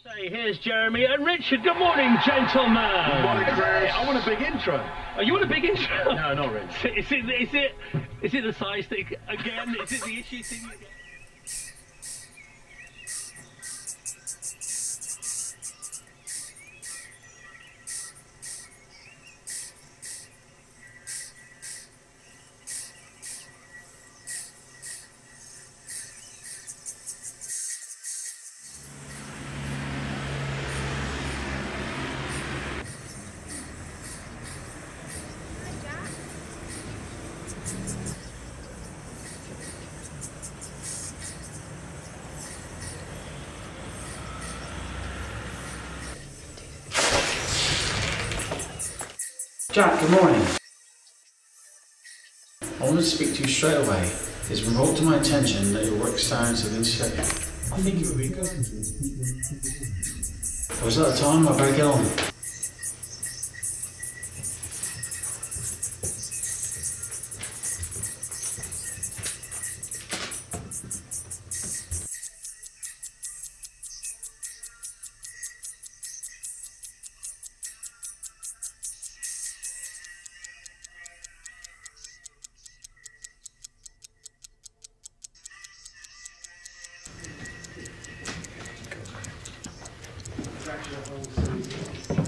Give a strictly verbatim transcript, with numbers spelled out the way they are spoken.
Hey, here's Jeremy and Richard. Good morning, gentlemen. Good morning, Chris. I want a big intro. Oh, you want a big intro? No, not really. Is it, is it, is it the size thing again? Is it the issue thing again? Jack, good morning. I wanted to speak to you straight away. It's been brought to my attention that your work standards have been set. I think it would be good. I was at a time I better get on. Actually, a whole series.